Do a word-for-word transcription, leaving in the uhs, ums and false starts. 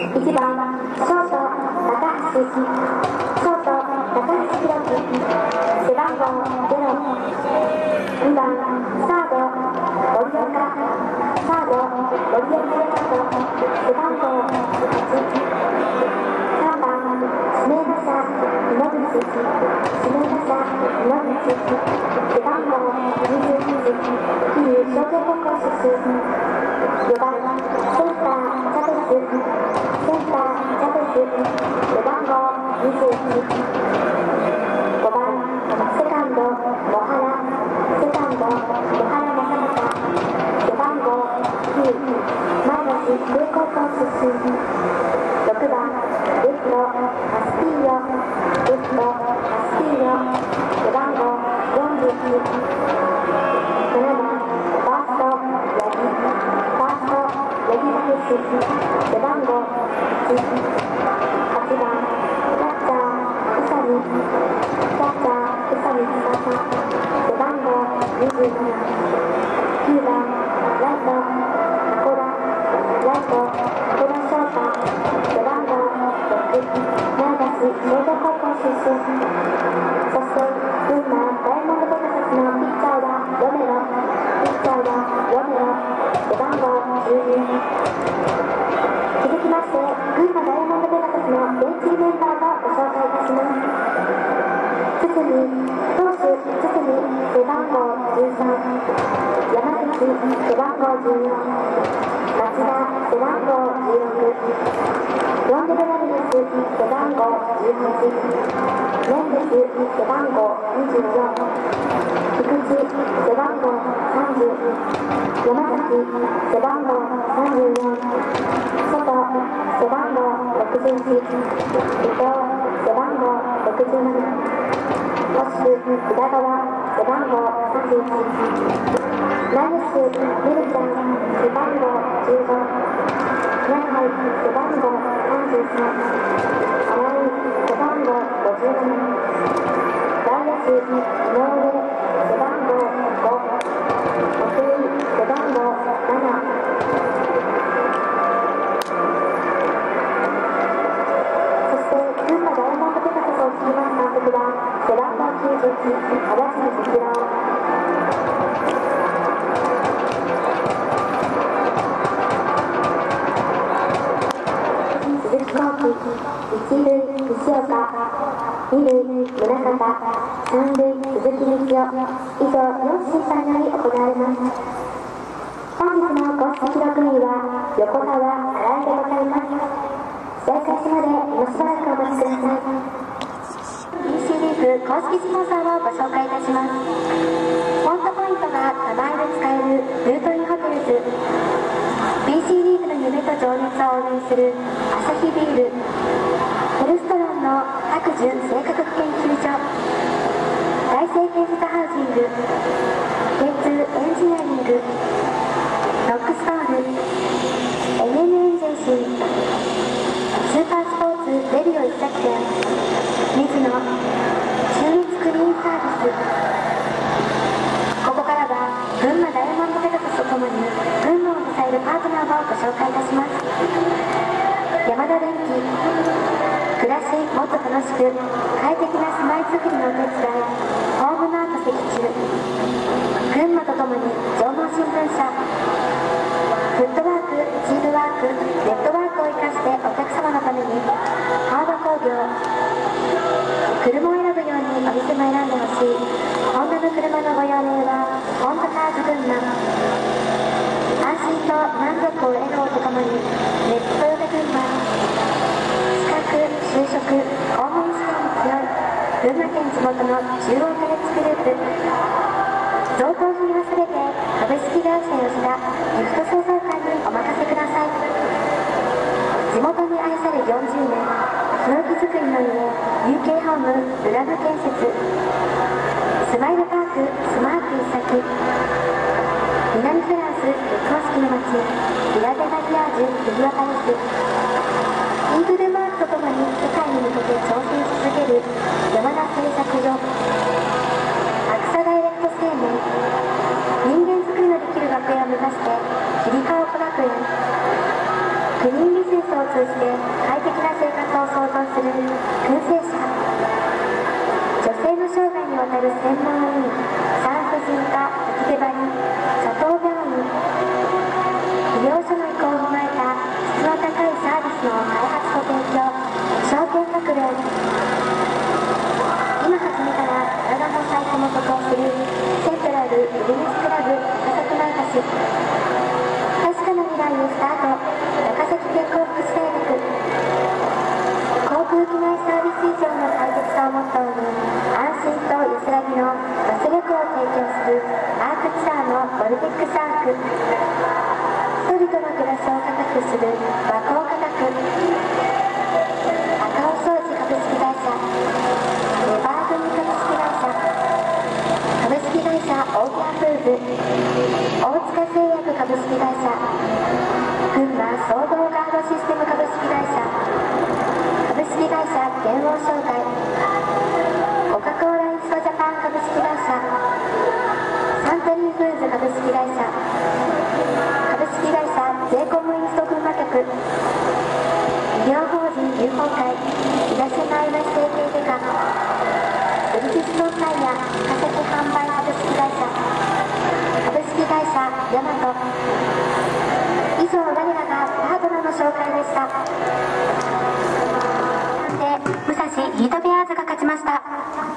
いちばんショート高橋ショート高橋宏樹背番号ゼロ、にばんサード森岡サード森岡レフト背番号はち、さんばん指名打者野口指名打者野口背番号にじゅういち、桐生商業高校出身。よばんセンターチャベスセンターチャベス背番号にじゅういち、ごばんセカンド野原セカンド野原正尚背番号きゅう、前橋育英高校出身。ろくばんレフトカスティーヨレフトカスティーヨ背番号よんじゅうきゅう、ななばんファースト八木ファースト八木武背番号いち、はちばんキャッチャー宇佐美キャッチャー宇佐美司背番号にじゅうなな、きゅうばんライト箱田ライト箱田翔太背番号ろく、前橋商業高校出身。そして群馬ダイヤモンドペガサスのピッチャーはロメロピッチャーはロメロ背番号じゅうに。続きまして群馬ダイヤモンドペガサスのベンチメンバーをご紹介いたします。堤投手堤背番号じゅうさん、山口背番号じゅうよん、町田背番号じゅうろく、ロンデルラミレス背番号じゅうはち、メンデス背番号にじゅうよん、菊池背番号さんじゅう、山崎背番号さんじゅうよん、外背番号ろくじゅういち、伊藤背番号ろくじゅうなな、保守宇田川背番号さんじゅういち、ナイスミルちゃん背番号じゅうご、長井背番号さんじゅうさん、新井背番号ごじゅうなな、外野手井上背番号ご、奥井背番号なな。そして群馬ダイヤモンドペガサスをつきます監督は背番号きゅうじゅういち、足立実郎。鈴木幸輝、一塁西岡、二塁宗像、三塁鈴木光雄、以上よん審判により行われます。本日の公式記録員は横川新井でございます。試合開始までもしばらくお待ちください。 ビーシー リーグ公式スポンサーをご紹介いたします。ポントポイントが名前で使えるルートインホテルズ、 ビーシー リーグの夢と情熱を応援するアサヒビール、ヘルストランの白潤生科学研究所、大成建設ハウジング、ケーツー エンジニアリング、ロックストール、エヌエヌ エージェンシー、スーパースポーツレディオ一作店、水野中越クリーンサービス。ここからは群馬ダイヤモンドペガサスとともに群馬を支えるパートナーをご紹介いたします。山田電機、暮らしもっと楽しく快適な住まいづくりのお手伝い、ホームマート石中、群馬とともに情報新聞社、フットワークチームワークネットワークを生かしてお客様のためにハード工業、車を選ぶようにお店も選んでほしいホンダの車のご用命はホンダカーズ群馬、安心と満足を笑顔とともにネットヨガ群馬、資格就職公務員試験に強い群馬県地元の中央カレッジグループ、贈答品はすべて株式会社吉田ギフト創造館にお任せください。地元に愛されよんじゅうねん、ヒノキ作りの家 ユーケー ホームルラブ建設、スマイルパークスマーク一作、南フランス結婚式の街ビラデマリアージュフィギュアパレス、イーグルマークとともに世界に向けて挑戦し続ける山田製作所、アクサダイレクト生命、人間作りのできる学園を目指して切川子学園、クリーンビジネスをを通じて快適な生活を創造する燻製社。女性の生涯にわたる専門医院産婦人科時手張佐藤病院。医療者の意向を踏まえた質の高いサービスの開発と提供、証券学連。今始めたら体の最高も得をするセントラルウェルネスクラブ高崎前橋。確かな未来をスタート、高崎健康福祉大学。航空機内サービス以上の快適さをモットーに、安心と安らぎのバス旅行を提供するアークツアーのボルテックスアーク。人々の暮らしを高くする和光価格。赤尾商事株式会社、レバーグミ株式会社、株式会社オーキャンフーズ、大塚製薬株式会社、群馬総合ガードシステム株式会社、株式会社電王商会、コカ・コーラインストジャパン株式会社、サントリーフーズ株式会社、株式会社 J コムインスト群馬局、医療法人友好会東前橋整形外科、ブリヂストンタイヤ化石販売株式会社、株式会社ヤマト。以上、我らがパートナーの紹介でした。で武蔵ヒートベアーズが勝ちました。